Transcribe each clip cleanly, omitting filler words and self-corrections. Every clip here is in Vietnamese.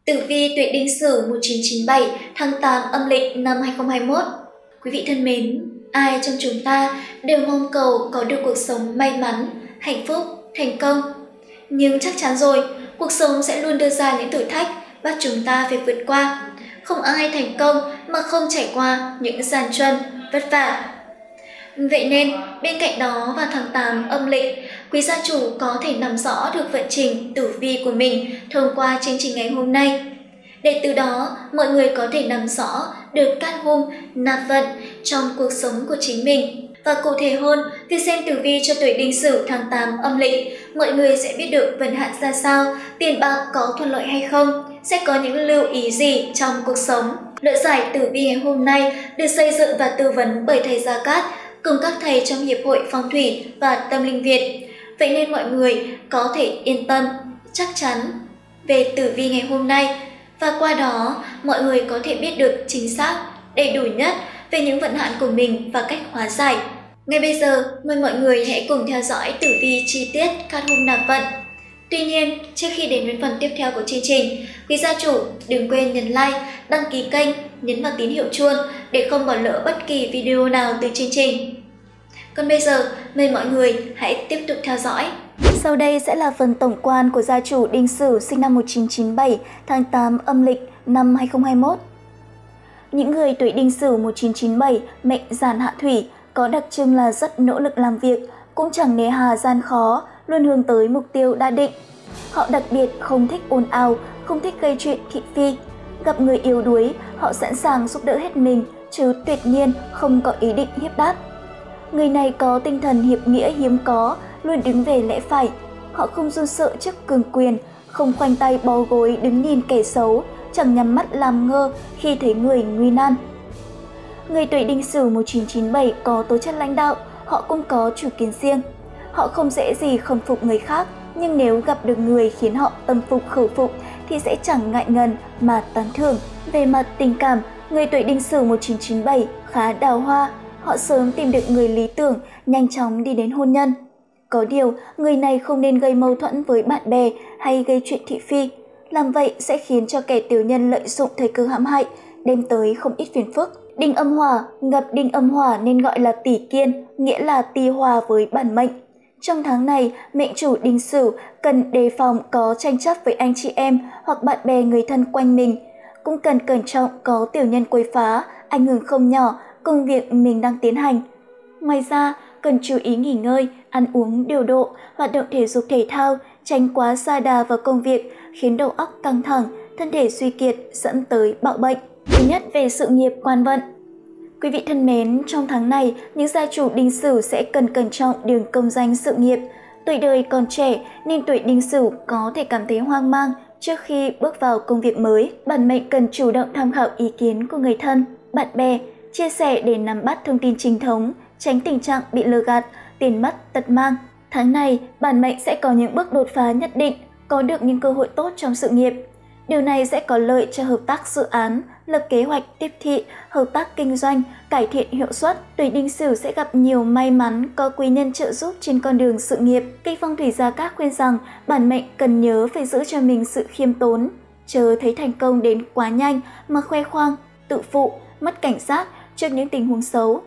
Tử vi tuổi Đinh Sửu 1997 tháng 8 âm lịch năm 2021. Quý vị thân mến, ai trong chúng ta đều mong cầu có được cuộc sống may mắn, hạnh phúc, thành công. Nhưng chắc chắn rồi, cuộc sống sẽ luôn đưa ra những thử thách bắt chúng ta phải vượt qua. Không ai thành công mà không trải qua những gian truân, vất vả. Vậy nên, bên cạnh đó vào tháng 8 âm lịch, quý gia chủ có thể nắm rõ được vận trình tử vi của mình thông qua chương trình ngày hôm nay. Để từ đó, mọi người có thể nắm rõ được cát hung, nạp vận trong cuộc sống của chính mình. Và cụ thể hơn, việc xem tử vi cho tuổi Đinh Sửu tháng 8 âm lịch, mọi người sẽ biết được vận hạn ra sao, tiền bạc có thuận lợi hay không, sẽ có những lưu ý gì trong cuộc sống. Lời giải tử vi ngày hôm nay được xây dựng và tư vấn bởi thầy Gia Cát cùng các thầy trong Hiệp hội Phong thủy và Tâm linh Việt. Vậy nên mọi người có thể yên tâm, chắc chắn về tử vi ngày hôm nay, và qua đó mọi người có thể biết được chính xác, đầy đủ nhất về những vận hạn của mình và cách hóa giải. Ngay bây giờ, mời mọi người hãy cùng theo dõi tử vi chi tiết cát hung nạp vận. Tuy nhiên, trước khi đến với phần tiếp theo của chương trình, quý gia chủ đừng quên nhấn like, đăng ký kênh, nhấn vào tín hiệu chuông để không bỏ lỡ bất kỳ video nào từ chương trình. Còn bây giờ, mời mọi người hãy tiếp tục theo dõi. Sau đây sẽ là phần tổng quan của gia chủ Đinh Sửu sinh năm 1997 tháng 8 âm lịch năm 2021. Những người tuổi Đinh Sửu 1997 mệnh giản hạ thủy có đặc trưng là rất nỗ lực làm việc, cũng chẳng nề hà gian khó, luôn hướng tới mục tiêu đã định. Họ đặc biệt không thích ồn ào, không thích gây chuyện thị phi. Gặp người yếu đuối, họ sẵn sàng giúp đỡ hết mình, chứ tuyệt nhiên không có ý định hiếp đáp. Người này có tinh thần hiệp nghĩa hiếm có, luôn đứng về lẽ phải. Họ không run sợ trước cường quyền, không khoanh tay bó gối đứng nhìn kẻ xấu, chẳng nhắm mắt làm ngơ khi thấy người nguy nan. Người tuổi Đinh Sửu 1997 có tố chất lãnh đạo, họ cũng có chủ kiến riêng. Họ không dễ gì khâm phục người khác, nhưng nếu gặp được người khiến họ tâm phục khẩu phục thì sẽ chẳng ngại ngần mà tán thưởng. Về mặt tình cảm, người tuổi Đinh Sửu 1997 khá đào hoa, họ sớm tìm được người lý tưởng, nhanh chóng đi đến hôn nhân. Có điều, người này không nên gây mâu thuẫn với bạn bè hay gây chuyện thị phi. Làm vậy sẽ khiến cho kẻ tiểu nhân lợi dụng thời cơ hãm hại, đem tới không ít phiền phức. Đinh âm hỏa, gặp đinh âm hỏa nên gọi là tỷ kiên, nghĩa là ti hòa với bản mệnh. Trong tháng này, mệnh chủ Đinh Sửu cần đề phòng có tranh chấp với anh chị em hoặc bạn bè người thân quanh mình. Cũng cần cẩn trọng có tiểu nhân quấy phá, ảnh hưởng không nhỏ công việc mình đang tiến hành. Ngoài ra, cần chú ý nghỉ ngơi, ăn uống điều độ, hoạt động thể dục thể thao, tránh quá sa đà vào công việc, khiến đầu óc căng thẳng, thân thể suy kiệt dẫn tới bạo bệnh. Thứ nhất, về sự nghiệp quan vận. Quý vị thân mến, trong tháng này, những gia chủ Đinh Sửu sẽ cần cẩn trọng đường công danh sự nghiệp. Tuổi đời còn trẻ nên tuổi Đinh Sửu có thể cảm thấy hoang mang trước khi bước vào công việc mới. Bản mệnh cần chủ động tham khảo ý kiến của người thân, bạn bè, chia sẻ để nắm bắt thông tin chính thống, tránh tình trạng bị lừa gạt, tiền mất tật mang. Tháng này, bản mệnh sẽ có những bước đột phá nhất định, có được những cơ hội tốt trong sự nghiệp. Điều này sẽ có lợi cho hợp tác dự án, lập kế hoạch tiếp thị, hợp tác kinh doanh, cải thiện hiệu suất. Tuổi Đinh Sửu sẽ gặp nhiều may mắn, có quý nhân trợ giúp trên con đường sự nghiệp. Cây phong thủy Gia Cát khuyên rằng bản mệnh cần nhớ phải giữ cho mình sự khiêm tốn, chớ thấy thành công đến quá nhanh mà khoe khoang, tự phụ, mất cảnh giác trước những tình huống xấu.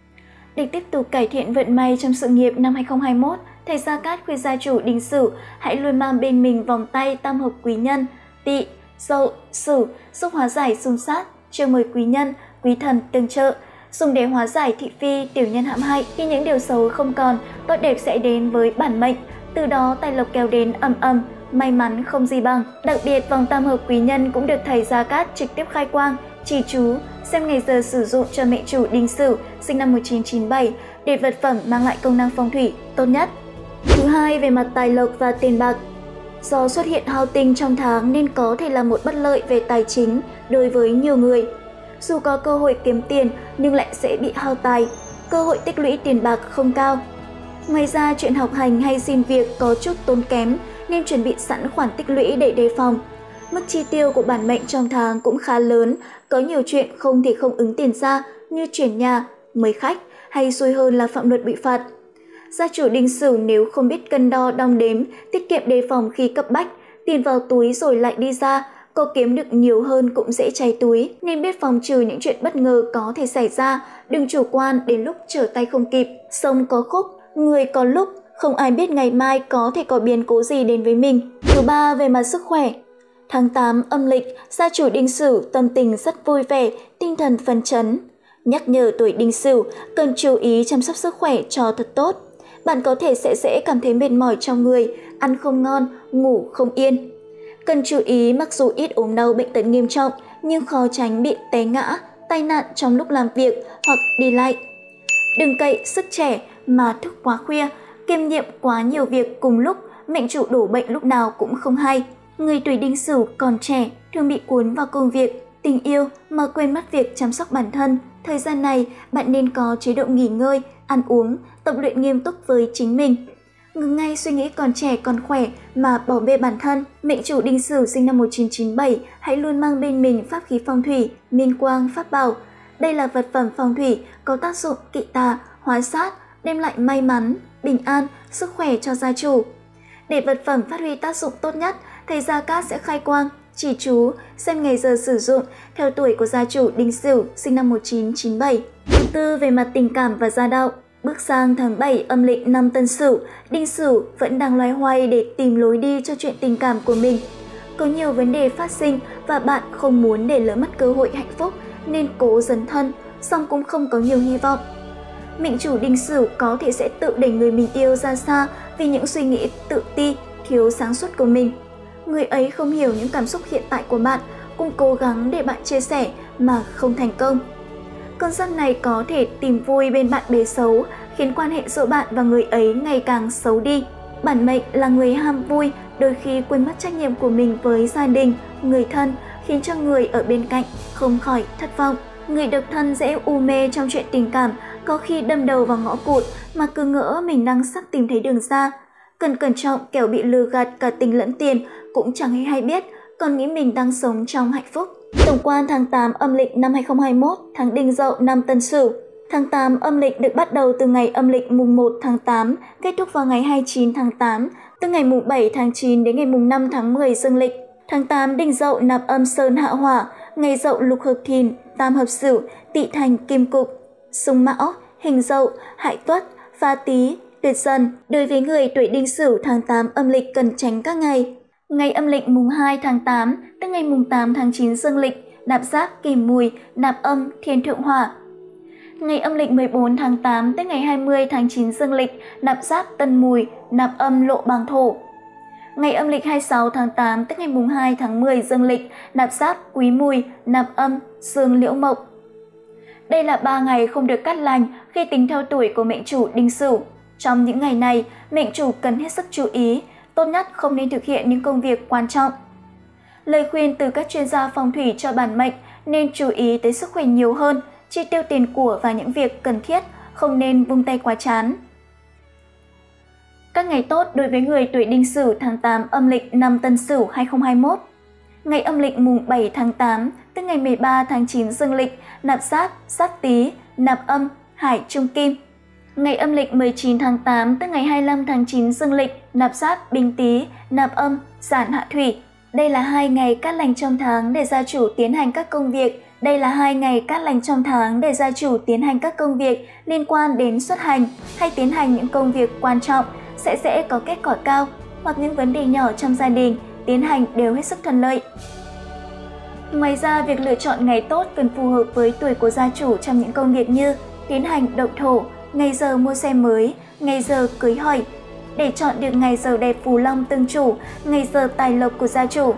Để tiếp tục cải thiện vận may trong sự nghiệp năm 2021, thầy Gia Cát khuyên gia chủ Đinh Sửu hãy luôn mang bên mình vòng tay tam hợp quý nhân Tỵ, Dậu, Sửu, giúp hóa giải xung sát, chiêu mời quý nhân, quý thần tương trợ, dùng để hóa giải thị phi, tiểu nhân hãm hại. Khi những điều xấu không còn, tốt đẹp sẽ đến với bản mệnh, từ đó tài lộc kéo đến ầm ầm, may mắn không gì bằng. Đặc biệt, vòng tam hợp quý nhân cũng được thầy Gia Cát trực tiếp khai quang, chỉ chú, xem ngày giờ sử dụng cho mệnh chủ Đinh Sửu sinh năm 1997 để vật phẩm mang lại công năng phong thủy tốt nhất. Thứ hai, về mặt tài lộc và tiền bạc. Do xuất hiện hao tinh trong tháng nên có thể là một bất lợi về tài chính đối với nhiều người. Dù có cơ hội kiếm tiền nhưng lại sẽ bị hao tài, cơ hội tích lũy tiền bạc không cao. Ngoài ra, chuyện học hành hay xin việc có chút tốn kém nên chuẩn bị sẵn khoản tích lũy để đề phòng. Mức chi tiêu của bản mệnh trong tháng cũng khá lớn, có nhiều chuyện không thể không ứng tiền ra như chuyển nhà, mời khách hay xui hơn là phạm luật bị phạt. Gia chủ Đinh Sửu nếu không biết cân đo đong đếm, tiết kiệm đề phòng khi cấp bách, tiền vào túi rồi lại đi ra, có kiếm được nhiều hơn cũng dễ cháy túi, nên biết phòng trừ những chuyện bất ngờ có thể xảy ra, đừng chủ quan đến lúc trở tay không kịp. Sông có khúc, người có lúc, không ai biết ngày mai có thể có biến cố gì đến với mình. Thứ ba, về mặt sức khỏe. Tháng 8 âm lịch, gia chủ Đinh Sửu tâm tình rất vui vẻ, tinh thần phấn chấn. Nhắc nhở tuổi Đinh Sửu cần chú ý chăm sóc sức khỏe cho thật tốt. Bạn có thể sẽ dễ cảm thấy mệt mỏi trong người, ăn không ngon, ngủ không yên. Cần chú ý mặc dù ít ốm đau bệnh tật nghiêm trọng nhưng khó tránh bị té ngã, tai nạn trong lúc làm việc hoặc đi lại. Đừng cậy sức trẻ mà thức quá khuya, kiêm nhiệm quá nhiều việc cùng lúc, mệnh chủ đổ bệnh lúc nào cũng không hay. Người tuổi Đinh Sửu còn trẻ thường bị cuốn vào công việc, tình yêu mà quên mất việc chăm sóc bản thân. Thời gian này, bạn nên có chế độ nghỉ ngơi, ăn uống, tập luyện nghiêm túc với chính mình. Ngừng ngay suy nghĩ còn trẻ còn khỏe mà bỏ bê bản thân. Mệnh chủ Đinh Sửu sinh năm 1997, hãy luôn mang bên mình pháp khí phong thủy, minh quang pháp bảo. Đây là vật phẩm phong thủy có tác dụng kỵ tà, hóa sát, đem lại may mắn, bình an, sức khỏe cho gia chủ. Để vật phẩm phát huy tác dụng tốt nhất, thầy Gia Cát sẽ khai quang, chỉ chú, xem ngày giờ sử dụng theo tuổi của gia chủ Đinh Sửu sinh năm 1997. Thứ tư, về mặt tình cảm và gia đạo. Bước sang tháng 7 âm lịch năm Tân Sửu, Đinh Sửu vẫn đang loay hoay để tìm lối đi cho chuyện tình cảm của mình. Có nhiều vấn đề phát sinh và bạn không muốn để lỡ mất cơ hội hạnh phúc nên cố dấn thân, song cũng không có nhiều hy vọng. Mệnh chủ Đinh Sửu có thể sẽ tự đẩy người mình yêu ra xa vì những suy nghĩ tự ti, thiếu sáng suốt của mình. Người ấy không hiểu những cảm xúc hiện tại của bạn, cũng cố gắng để bạn chia sẻ mà không thành công. Con giáp này có thể tìm vui bên bạn bè xấu, khiến quan hệ giữa bạn và người ấy ngày càng xấu đi. Bản mệnh là người ham vui, đôi khi quên mất trách nhiệm của mình với gia đình, người thân, khiến cho người ở bên cạnh không khỏi thất vọng. Người độc thân dễ u mê trong chuyện tình cảm, có khi đâm đầu vào ngõ cụt mà cứ ngỡ mình đang sắp tìm thấy đường ra. Cần cẩn trọng kẻo bị lừa gạt cả tình lẫn tiền, cũng chẳng hay biết, còn nghĩ mình đang sống trong hạnh phúc. Tổng quan tháng 8 âm lịch năm 2021, tháng Đinh Dậu năm Tân Sửu. Tháng 8 âm lịch được bắt đầu từ ngày âm lịch mùng 1 tháng 8, kết thúc vào ngày 29 tháng 8, từ ngày mùng 7 tháng 9 đến ngày mùng 5 tháng 10 dương lịch. Tháng 8 Đinh Dậu nạp âm Sơn hạ hỏa, ngày Dậu lục hợp Thìn, tam hợp Sửu, Tỵ thành kim cục, xung Mão, hình Dậu, hại Tuất, phá Tý, tuyệt Dần. Đối với người tuổi Đinh Sửu, tháng 8 âm lịch cần tránh các ngày. Ngày âm lịch mùng 2 tháng 8, tức ngày mùng 8 tháng 9 dương lịch, nạp Giáp, Kỷ Mùi, nạp âm, Thiên thượng hỏa. Ngày âm lịch 14 tháng 8, tức ngày 20 tháng 9 dương lịch, nạp Giáp, Tân Mùi, nạp âm, Lộ Bàng Thổ. Ngày âm lịch 26 tháng 8, tức ngày mùng 2 tháng 10 dương lịch, nạp Giáp, Quý Mùi, nạp âm, Dương Liễu Mộc. Đây là 3 ngày không được cát lành khi tính theo tuổi của mệnh chủ Đinh Sửu. Trong những ngày này, mệnh chủ cần hết sức chú ý, tốt nhất không nên thực hiện những công việc quan trọng. Lời khuyên từ các chuyên gia phong thủy cho bản mệnh nên chú ý tới sức khỏe nhiều hơn, chi tiêu tiền của và những việc cần thiết, không nên vung tay quá chán. Các ngày tốt đối với người tuổi Đinh Sửu tháng 8 âm lịch năm Tân Sửu 2021. Ngày âm lịch mùng 7 tháng 8, tức ngày 13 tháng 9 dương lịch, nạp Giáp, Giáp Tý, nạp âm, Hải Trung Kim. Ngày âm lịch 19 tháng 8, tức ngày 25 tháng 9 dương lịch, nạp Giáp, Bính Tý, nạp âm, Giản Hạ Thủy. Đây là 2 ngày cát lành trong tháng để gia chủ tiến hành các công việc. Liên quan đến xuất hành hay tiến hành những công việc quan trọng sẽ dễ có kết quả cao, hoặc những vấn đề nhỏ trong gia đình tiến hành đều hết sức thuận lợi. Ngoài ra, việc lựa chọn ngày tốt cần phù hợp với tuổi của gia chủ trong những công việc như tiến hành động thổ, ngày giờ mua xe mới, ngày giờ cưới hỏi. Để chọn được ngày giờ đẹp phù long tương chủ, ngày giờ tài lộc của gia chủ.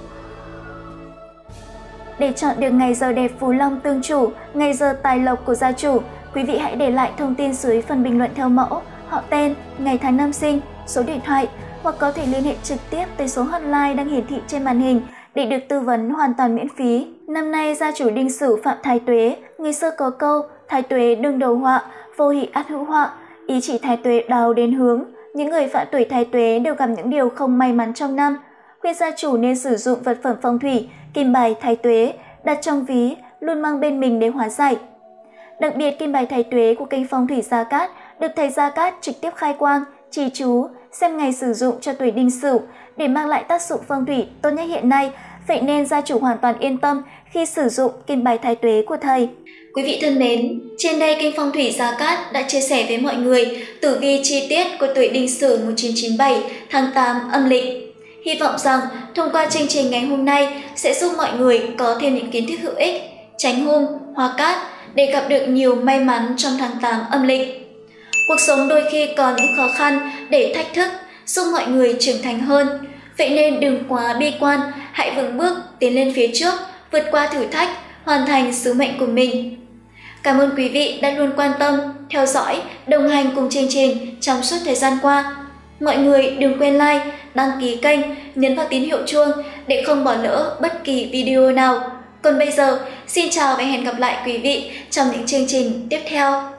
Quý vị hãy để lại thông tin dưới phần bình luận theo mẫu, họ tên, ngày tháng năm sinh, số điện thoại, hoặc có thể liên hệ trực tiếp tới số hotline đang hiển thị trên màn hình để được tư vấn hoàn toàn miễn phí. Năm nay gia chủ Đinh Sửu phạm thái tuế, người xưa có câu thái tuế đương đầu họa, vô hỷ ắt hữu họa, ý chỉ thái tuế đào đến hướng. Những người phạm tuổi thái tuế đều gặp những điều không may mắn trong năm. Khuyên gia chủ nên sử dụng vật phẩm phong thủy, kim bài thái tuế, đặt trong ví, luôn mang bên mình để hóa giải. Đặc biệt, kim bài thái tuế của kênh Phong thủy Gia Cát được thầy Gia Cát trực tiếp khai quang, chỉ chú, xem ngày sử dụng cho tuổi Đinh Sửu để mang lại tác dụng phong thủy tốt nhất hiện nay vậy nên gia chủ hoàn toàn yên tâm khi sử dụng kim bài thái tuế của thầy. Quý vị thân mến, trên đây kênh Phong thủy Gia Cát đã chia sẻ với mọi người tử vi chi tiết của tuổi Đinh Sửu 1997 tháng 8 âm lịch. Hy vọng rằng thông qua chương trình ngày hôm nay sẽ giúp mọi người có thêm những kiến thức hữu ích, tránh hung, hóa cát để gặp được nhiều may mắn trong tháng 8 âm lịch. Cuộc sống đôi khi có những khó khăn để thách thức, giúp mọi người trưởng thành hơn. Vậy nên đừng quá bi quan, hãy vững bước tiến lên phía trước, vượt qua thử thách, hoàn thành sứ mệnh của mình. Cảm ơn quý vị đã luôn quan tâm, theo dõi, đồng hành cùng chương trình trong suốt thời gian qua. Mọi người đừng quên like, đăng ký kênh, nhấn vào tín hiệu chuông để không bỏ lỡ bất kỳ video nào. Còn bây giờ, xin chào và hẹn gặp lại quý vị trong những chương trình tiếp theo.